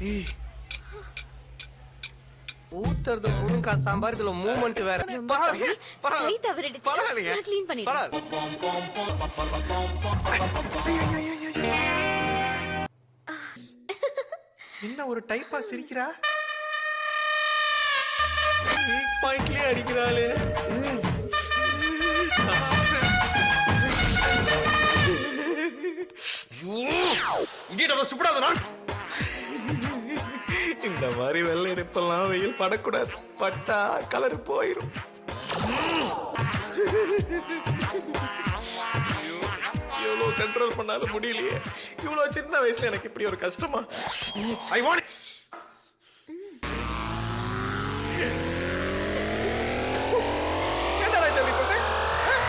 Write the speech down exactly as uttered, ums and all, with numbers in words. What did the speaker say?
ஊத்துறது முருங்கா சாம்பார் இதுல மூவ்மெண்ட் வேற. என்ன ஒரு டைப்பா சிரிக்கிறா? பாயிண்ட்லயே அடிக்கிறாளே. இந்த மாதிரி வெள்ளை இருப்பெல்லாம் வெயில் படக்கூடாது. பட்டா கலர் போயிரும். எவ்வளவு கண்ட்ரோல் பண்ணாலும் முடியலையே. இவ்வளவு சின்ன வயசுல எனக்கு இப்படி ஒரு கஷ்டமா? I want